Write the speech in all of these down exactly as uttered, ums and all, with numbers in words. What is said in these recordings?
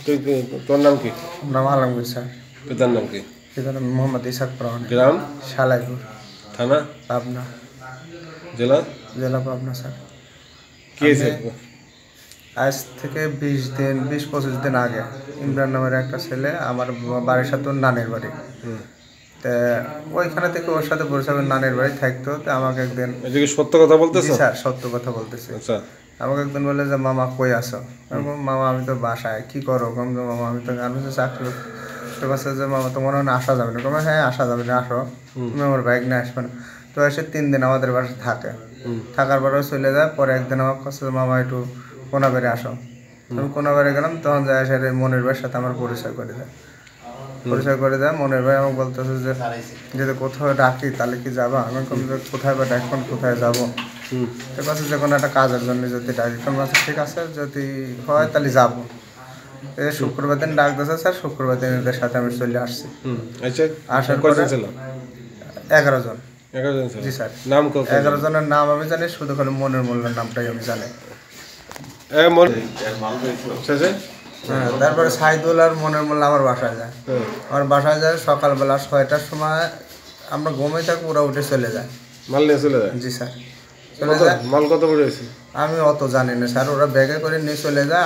তুই তোর নাম কি? নাম আলমগ স্যার। পিতার নাম কি? পিতার নাম মোহাম্মদ ইসাক প্রাণ। গ্রাম? শালাইপুর। থানা? পাবনা। জেলা? জেলা পাবনা স্যার। কি হয়েছে? আজ থেকে বিশ দিন বিশ পঁচিশ দিন আগে ইমরান নামের একটা ছেলে আমার বাড়ির সাথে ওর নানের বাড়ি, তা ওইখানে থেকে ওর সাথে পরিচয় নানের বাড়ি থাকতো। তো আমাকে একদিন, সত্য কথা বলতেছি স্যার সত্য কথা বলতেছি, আমাকে একদিন বলে যে মামা কই আসো? মামা আমি তো বাসায়। কি করো? কম যে মামা আমি তো গার্মেন্টসে চাকরি। তো কাছে যে মামা তোমার মনে আসা যাবে না? কমে হ্যাঁ আসা যাবে না, আসো, তুমি আমার বাইক নিয়ে আসবে না। তো এসে তিন দিন আমাদের বাসায় থাকে, থাকার পরেও চলে যায়। পরে একদিন আমার কাছে মামা একটু কোনাবাড়ি আসো। আমি কোনাবাড়ি গেলাম, তখন যায় এসে মনির ভাইয়ের সাথে আমার পরিচয় করে দেয় পরিচয় করে দেয় মনির ভাই আমাকে বলতেছে যে যদি কোথাও ডাকি তাহলে কি যাবা? আমি কোথায় বা ডাকবেন, কোথায় যাবো? তো কাছে যে কোনো একটা কাজের জন্য যদি ডাকি, কোন মাসে ঠিক আছে যদি হয় তাহলে যাবো। এই শুক্রবার দিন ডাক দিয়েছে স্যার, শুক্রবার দিন এদের সাথে আমি চলে আসছি। আসার পরে এগারো জন। জি স্যার। নাম এগারো জনের নাম আমি জানি, শুধু খালি মনির মোল্লার নামটাই আমি জানি। হ্যাঁ, তারপরে সাইদুল আর মনের মোল্লা আমার বাসায় যায়। আমার বাসায় যায় সকালবেলা ছয়টার সময়, আমরা ঘুমিয়ে থাকি, ওরা উঠে চলে যায়, মাল নিয়ে চলে যায়। জি স্যার, চলে যায়। মাল কত পড়েছে আমি অত জানি না স্যার, ওরা ব্যাগে করে নিয়ে চলে যায়।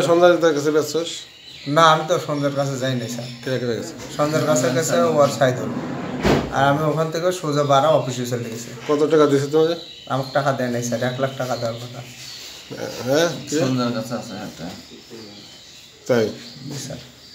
না আমি তো সন্ধ্যার কাছে যাইনি স্যার, সন্ধ্যার কাছে গেছে ওর সাইদুল, আর আমি ওখান থেকে সোজা বাড়া অফিসে চলে গেছি। কত টাকা দিয়েছে তোমাকে? আমাকে টাকা দেয় নাই স্যার, এক লাখ টাকা দেওয়ার কথা। হ্যাঁ, সন্ধ্যার কাছে আছে একটা। তাই? জি স্যার।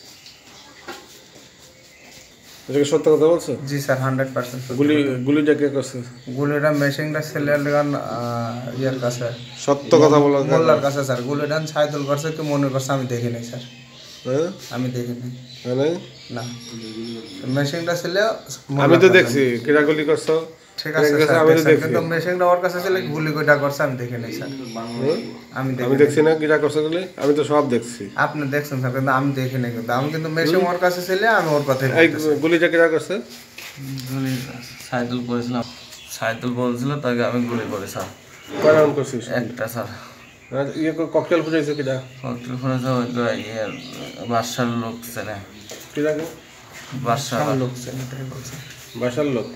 এটা সত্য কথা বলছো? জি স্যার, হান্ড্রেড পার্সেন্ট। গুলি গুলিটা কে করছে? গুলিটা মেশিনটা ছেলের গান ইয়ের কাছে। সত্য কথা বলো। মোল্লার কাছে স্যার। গুলিটা সাইদুল করছে কি মনে করছে আমি দেখি নাই স্যার। আমি দেখি নাই। না, মেশিনটা ছিল। আমি তো দেখছি কিরা গুলি করছো। ঠিক আছে স্যার, কিন্তু মেশিনটা ওর কাছে ছিল, গুলি কয়টা করছে আমি দেখি নাই স্যার। আমি আমি দেখছি না কিরা করছে গুলি, আমি তো সব দেখছি। আপনি দেখছেন স্যার, কিন্তু আমি দেখি নাই। কিন্তু আমি কিন্তু মেশিন ওর কাছে ছিল, আমি ওর কথাই বলতেছি। গুলিটা কিরা করছে? গুলি সাইদুল করেছিলাম। সাইদুল বলছিল তাকে আমি গুলি করি স্যার। কয় রাউন্ড করছিস? একটা স্যার। ইয়ে ককটেল ফুটাইছে কিরা? ককটেল ফুটাইছে ওই তো ইয়ে বাসার লোক ছিল। কিরা? বাসার লোক ছিল, এটাই বলছে। বাসার লোক?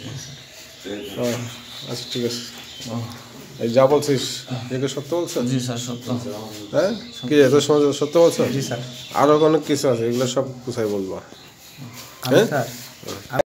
আচ্ছা ঠিক আছে। যা বলছিস এটা সত্য বলছো? জি স্যার, সত্য। হ্যাঁ, কি এত সহজ সত্য বলছো? জি স্যার। আরো অনেক কিছু আছে, এগুলো সব কোথায় বলবো? হ্যাঁ স্যার।